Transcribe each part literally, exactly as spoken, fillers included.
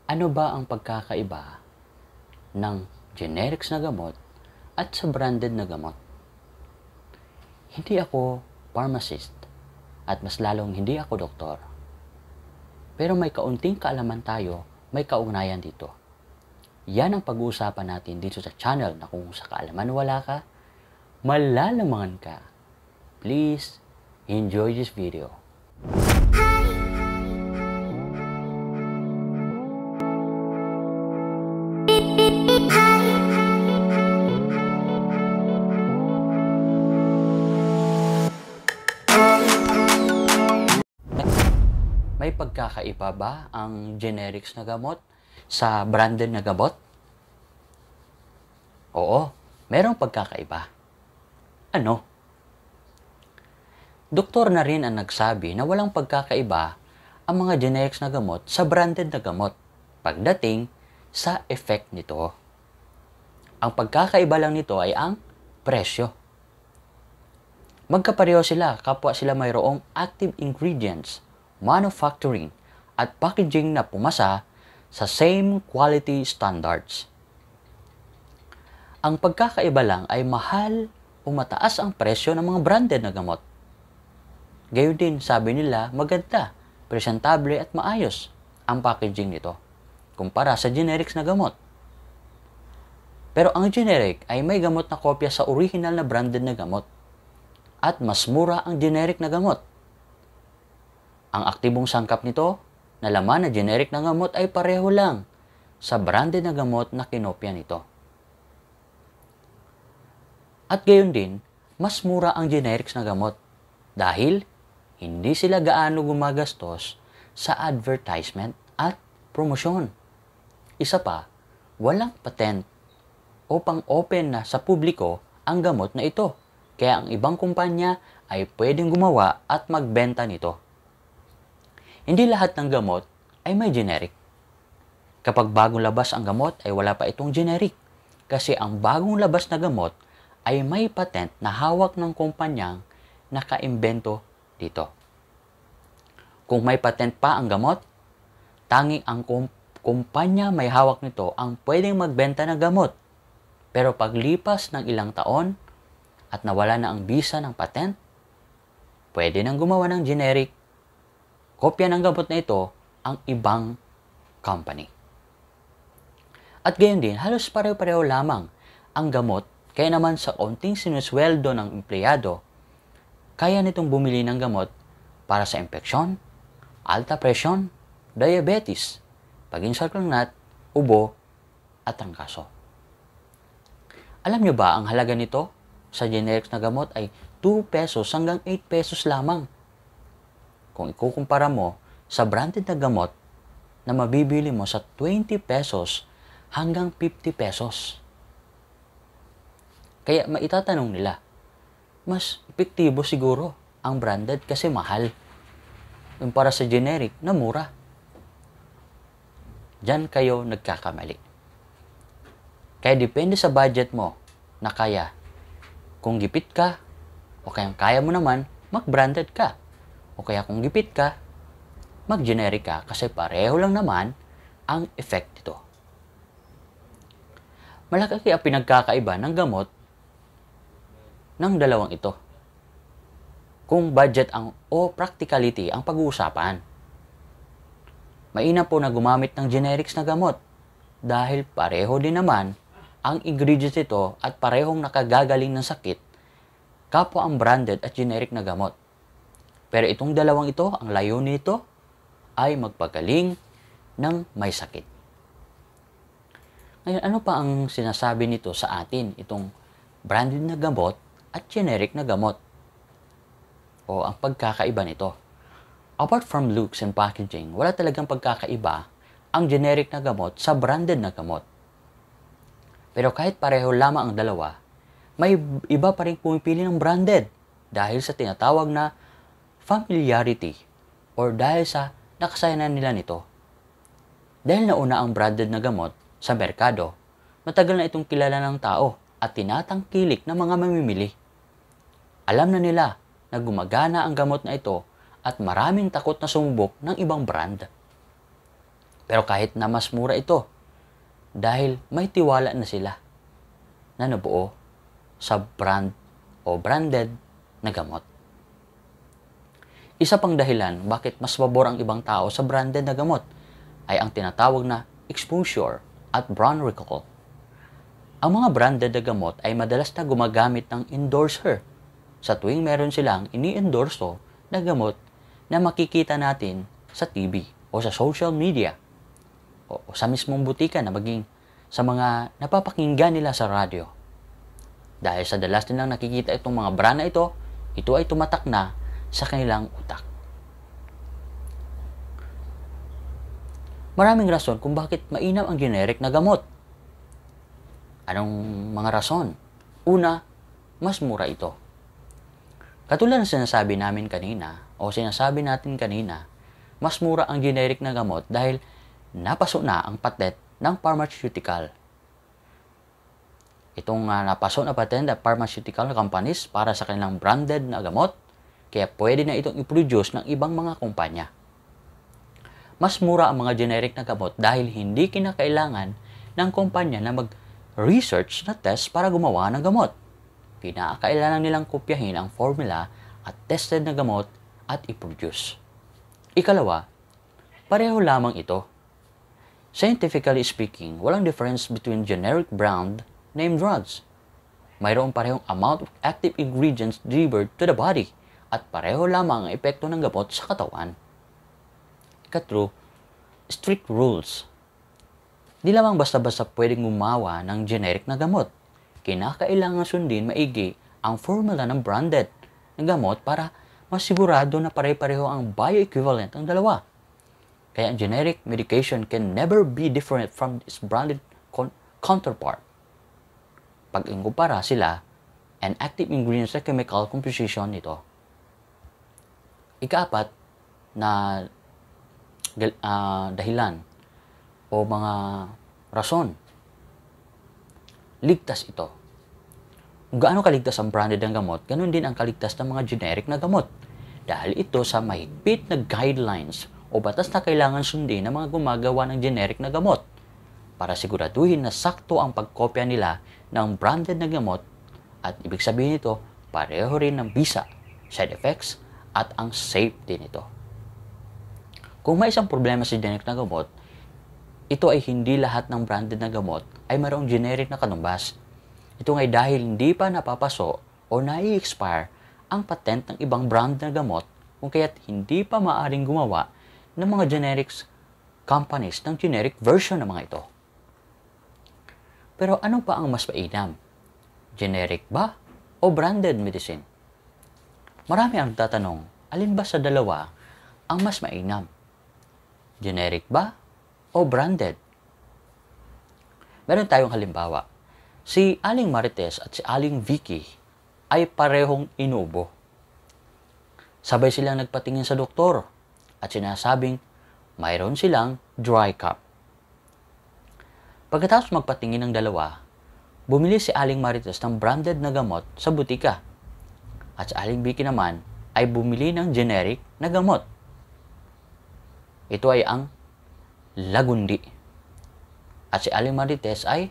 Ano ba ang pagkakaiba ng generics na gamot at sa branded na gamot? Hindi ako pharmacist at mas lalong hindi ako doktor. Pero may kaunting kaalaman tayo, may kaugnayan dito. Yan ang pag-uusapan natin dito sa channel na kung sa kaalaman wala ka, malalamangan ka. Please enjoy this video. May pagkakaiba ba ang generics na gamot sa branded na gamot? Oo, merong pagkakaiba. Ano? Doktor na rin ang nagsabi na walang pagkakaiba ang mga generics na gamot sa branded na gamot pagdating sa effect nito. Ang pagkakaiba lang nito ay ang presyo. Magkapareho sila kapwa sila mayroong active ingredients, manufacturing, at packaging na pumasa sa same quality standards. Ang pagkakaiba lang ay mahal o mataas ang presyo ng mga branded na gamot. Gayon din, sabi nila, maganda, presentable at maayos ang packaging nito kumpara sa generics na gamot. Pero ang generic ay may gamot na kopya sa original na branded na gamot at mas mura ang generic na gamot. Ang aktibong sangkap nito na laman na generic na gamot ay pareho lang sa branded na gamot na kinopya nito. At gayon din, mas mura ang generics na gamot dahil hindi sila gaano gumagastos sa advertisement at promosyon. Isa pa, walang patent o pang-open na sa publiko ang gamot na ito, kaya ang ibang kumpanya ay pwedeng gumawa at magbenta nito. Hindi lahat ng gamot ay may generic. Kapag bagong labas ang gamot ay wala pa itong generic kasi ang bagong labas na gamot ay may patent na hawak ng kumpanyang nakaimbento dito. Kung may patent pa ang gamot, tanging ang kumpanya may hawak nito ang pwedeng magbenta ng gamot. Pero paglipas ng ilang taon at nawala na ang bisa ng patent, pwede nang gumawa ng generic kopya ng gamot na ito ang ibang company. At gayon din, halos pareho-pareho lamang ang gamot, kaya naman sa konting sinusweldo ng empleyado, kaya nitong bumili ng gamot para sa impeksyon, alta presyon, diabetes, pag-insult ng nat, ubo, at trangkaso. Alam nyo ba ang halaga nito sa generics na gamot ay two pesos hanggang eight pesos lamang. Kung ikukumpara mo sa branded na gamot na mabibili mo sa twenty pesos hanggang fifty pesos. Kaya maitatanong nila, mas epektibo siguro ang branded kasi mahal yung para sa generic na mura. Diyan kayo nagkakamali. Kaya depende sa budget mo na kaya. Kung gipit ka o kaya kaya mo naman, mag-branded ka. O kaya kung gipit ka, mag-generic ka kasi pareho lang naman ang effect nito. Malaki ang pinagkakaiba ng gamot ng dalawang ito. Kung budget ang o practicality ang pag-uusapan. Mainam po na gumamit ng generics na gamot dahil pareho din naman ang ingredients nito at parehong nakagagaling ng sakit kapwa ang branded at generic na gamot. Pero itong dalawang ito, ang layunin nito ay magpagaling ng may sakit. Ngayon, ano pa ang sinasabi nito sa atin, itong branded na gamot at generic na gamot? O ang pagkakaiba nito? Apart from looks and packaging, wala talagang pagkakaiba ang generic na gamot sa branded na gamot. Pero kahit pareho lamang ang dalawa, may iba pa rin pumipili ng branded dahil sa tinatawag na familiarity or dahil sa nakasayanan nila nito. Dahil nauna ang branded na gamot sa merkado, matagal na itong kilala ng tao at tinatangkilik ng mga mamimili. Alam na nila na gumagana ang gamot na ito at maraming takot na sumubok ng ibang brand. Pero kahit na mas mura ito, dahil may tiwala na sila na nabuo sa brand o branded na gamot. Isa pang dahilan bakit mas pabor ang ibang tao sa branded na gamot ay ang tinatawag na exposure at brand recall. Ang mga branded na gamot ay madalas na gumagamit ng endorser sa tuwing meron silang ini-endorso na gamot na makikita natin sa T V o sa social media o, o sa mismong butika na maging sa mga napapakinggan nila sa radyo. Dahil sa dalas nilang nakikita itong mga brand na ito, ito ay tumatak na sa kanilang utak. Maraming rason kung bakit mainam ang generic na gamot. Anong mga rason? Una, mas mura ito. Katulad ng sinasabi namin kanina o sinasabi natin kanina, mas mura ang generic na gamot dahil napaso na ang patent ng pharmaceutical. Itong uh, napaso na patent ng pharmaceutical companies para sa kanilang branded na gamot, kaya pwede na itong i-produce ng ibang mga kumpanya. Mas mura ang mga generic na gamot dahil hindi kinakailangan ng kumpanya na mag-research na test para gumawa ng gamot. Kinakailangan nilang kopyahin ang formula at tested na gamot at i-produce. Ikalawa, pareho lamang ito. Scientifically speaking, walang difference between generic brand name drugs. Mayroong parehong amount of active ingredients delivered to the body at pareho lamang ang epekto ng gamot sa katawan. Ikatlo, strict rules. Di lamang basta-basta pwedeng gumawa ng generic na gamot. Kinakailangan sundin maigi ang formula ng branded na gamot para masigurado na pare-pareho ang bioequivalent ng dalawa. Kaya ang generic medication can never be different from its branded counterpart. Pag inkumpara sila, and active ingredients sa chemical composition nito. Ikaapat na uh, dahilan o mga rason. Ligtas ito. Kung gaano kaligtas ang branded ng gamot, ganun din ang kaligtas ng mga generic na gamot. Dahil ito sa mahigpit na guidelines o batas na kailangan sundin ng mga gumagawa ng generic na gamot para siguraduhin na sakto ang pagkopya nila ng branded na gamot at ibig sabihin nito, pareho rin ng bisa, side effects, at ang safety nito. Kung may isang problema sa generic na gamot, ito ay hindi lahat ng branded na gamot ay mayroong generic na kanumbas. Ito ay dahil hindi pa napapaso o nai-expire ang patent ng ibang brand na gamot kung kaya't hindi pa maaring gumawa ng mga generics companies ng generic version ng mga ito. Pero ano pa ang mas mainam? Generic ba o branded medicine? Marami ang tatanong, alin ba sa dalawa ang mas mainam? Generic ba o branded? Meron tayong halimbawa. Si Aling Marites at si Aling Vicky ay parehong inubo. Sabay silang nagpatingin sa doktor at sinasabing mayroon silang dry cough. Pagkatapos magpatingin ng dalawa, bumili si Aling Marites ng branded na gamot sa butika at si Aling Vicky naman ay bumili ng generic na gamot. Ito ay ang Lagundi. At si Aling Marites ay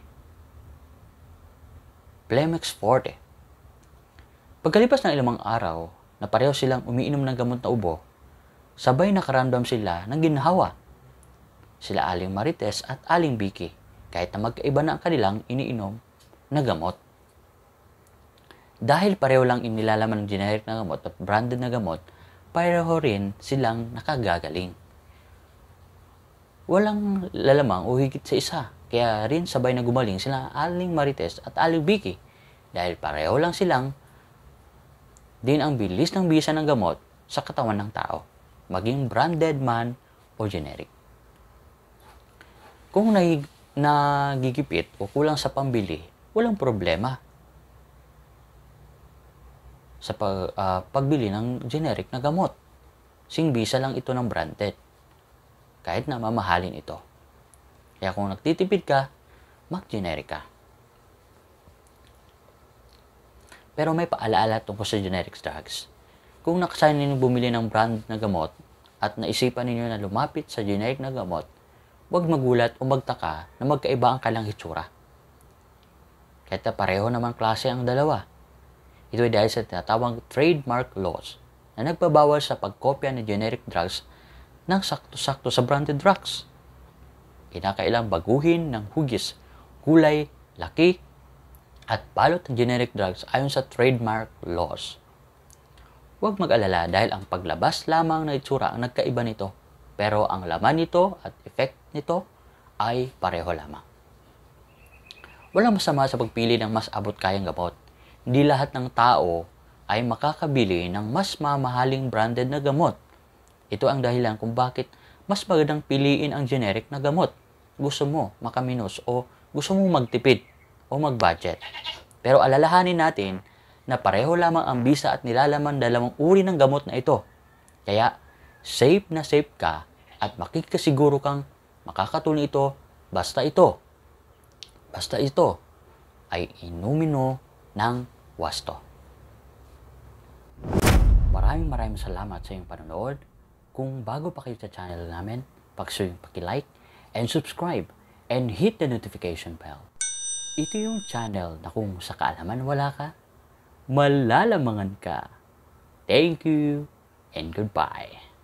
Plemex Forte. Pagkalipas ng ilang araw na pareho silang umiinom ng gamot na ubo, sabay nakaramdam sila ng ginhawa. Sila Aling Marites at Aling Vicky, kahit na magkaiba na ang kanilang iniinom na gamot. Dahil pareho lang inilalaman ng generic na gamot at branded na gamot, pareho rin silang nakagagaling. Walang lalamang o higit sa isa, kaya rin sabay na gumaling sila Aling Marites at Aling Vicky dahil pareho lang silang din ang bilis ng bisa ng gamot sa katawan ng tao, maging branded man o generic. Kung nahig nagigipit o kulang sa pambili, walang problema sa pag, uh, pagbili ng generic na gamot. Singbisa lang ito ng branded, kahit na mamahalin ito. Kaya kung nagtitipid ka, mag-generic ka. Pero may paalaala tungkol sa generic drugs. Kung nakasayan ninyo bumili ng brand na gamot at naisipan ninyo na lumapit sa generic na gamot, Huwag magulat o magtaka na magkaiba ang kanilang hitsura. Kahit na pareho naman klase ang dalawa. Ito ay dahil sa tinatawag trademark laws na nagbabawal sa pagkopya ng generic drugs ng sakto-sakto sa branded drugs. Kinakailang baguhin ng hugis, kulay, laki, at balot ng generic drugs ayon sa trademark laws. Huwag mag-alala dahil ang paglabas lamang ng itsura ang nagkaiba nito, pero ang laman nito at effect nito ay pareho lamang. Walang masama sa pagpili ng mas abot kayang gamot. Hindi lahat ng tao ay makakabili ng mas mamahaling branded na gamot. Ito ang dahilan kung bakit mas magandang piliin ang generic na gamot. Gusto mo makaminos o gusto mo magtipid o mag-budget. Pero alalahanin natin na pareho lamang ang bisa at nilalaman dalawang uri ng gamot na ito. Kaya safe na safe ka at makikasiguro kang makakatulong ito basta ito. Basta ito ay inumin mo ng wasto. Maraming maraming salamat sa iyong panonood. Kung bago pa kayo sa channel namin, pakisuyong paki-like and subscribe and hit the notification bell. Ito yung channel na kung sa kaalaman wala ka, malalamangan ka. Thank you and goodbye.